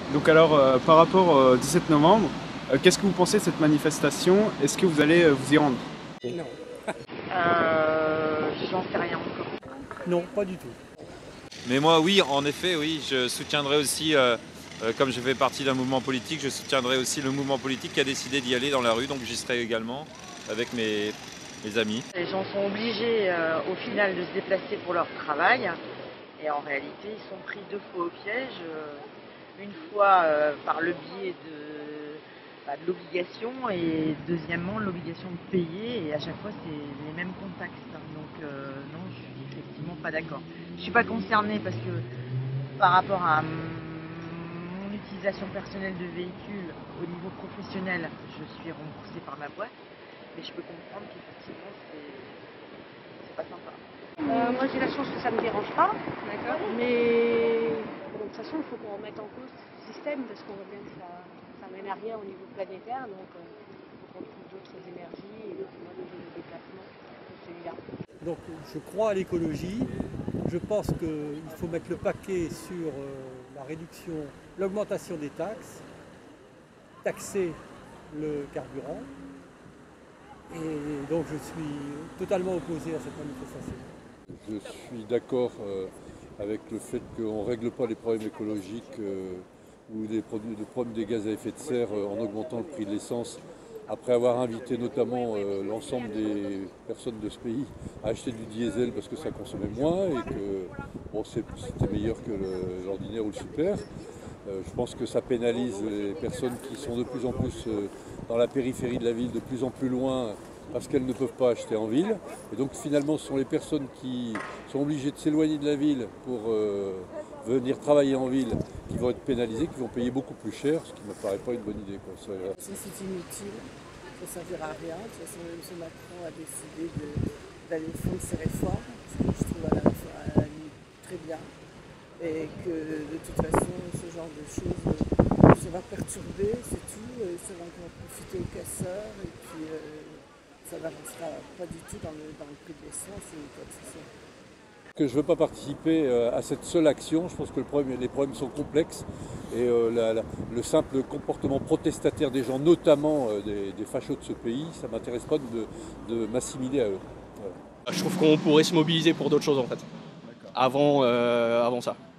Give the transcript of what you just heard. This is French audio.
Donc alors, par rapport au 17 novembre, qu'est-ce que vous pensez de cette manifestation? Est-ce que vous allez vous y rendre? Non, J'en sais rien encore. non, pas du tout. Mais moi, oui, en effet, oui, je soutiendrai aussi, comme je fais partie d'un mouvement politique, je soutiendrai aussi le mouvement politique qui a décidé d'y aller dans la rue, donc j'y serai également avec mes amis. Les gens sont obligés au final de se déplacer pour leur travail et en réalité ils sont pris deux fois au piège. Une fois par le biais de l'obligation et deuxièmement l'obligation de payer et à chaque fois c'est les mêmes contextes. Donc non, je suis effectivement pas d'accord. Je suis pas concernée parce que par rapport à mon utilisation personnelle de véhicule au niveau professionnel, je suis remboursée par ma boîte. Mais je peux comprendre qu'effectivement c'est pas sympa. Moi j'ai la chance que ça ne me dérange pas, d'accord. Mais bon, de toute façon il faut qu'on remette en cause ce système parce qu'on voit bien que ça mène à rien au niveau planétaire, donc il faut qu'on trouve d'autres énergies et d'autres modes de déplacement que celui-là. Donc je crois à l'écologie. Je pense qu'il faut mettre le paquet sur la réduction, l'augmentation des taxes, taxer le carburant. Et donc je suis totalement opposé à cette manifestation. Je suis d'accord avec le fait qu'on ne règle pas les problèmes écologiques ou le problème des gaz à effet de serre en augmentant le prix de l'essence, après avoir invité notamment l'ensemble des personnes de ce pays à acheter du diesel parce que ça consommait moins et que bon, c'était meilleur que l'ordinaire ou le super. Je pense que ça pénalise les personnes qui sont de plus en plus dans la périphérie de la ville, de plus en plus loin, parce qu'elles ne peuvent pas acheter en ville. Et donc finalement, ce sont les personnes qui sont obligées de s'éloigner de la ville pour venir travailler en ville qui vont être pénalisées, qui vont payer beaucoup plus cher, ce qui ne me paraît pas une bonne idée. C'est inutile, ça ne servira à rien. De toute façon, M. Macron a décidé d'aller au fond de ses réformes, ce que je trouve à la limite très bien. Et que de toute façon, ce genre de choses, ça va perturber, c'est tout, ça va encore profiter aux casseurs, et puis ça n'avancera pas du tout dans le prix de l'essence ou quoi que ce soit. Que je ne veux pas participer à cette seule action, je pense que les problèmes sont complexes et le simple comportement protestataire des gens, notamment des fachos de ce pays, ça ne m'intéresse pas de m'assimiler à eux. Voilà. Je trouve qu'on pourrait se mobiliser pour d'autres choses en fait, avant ça.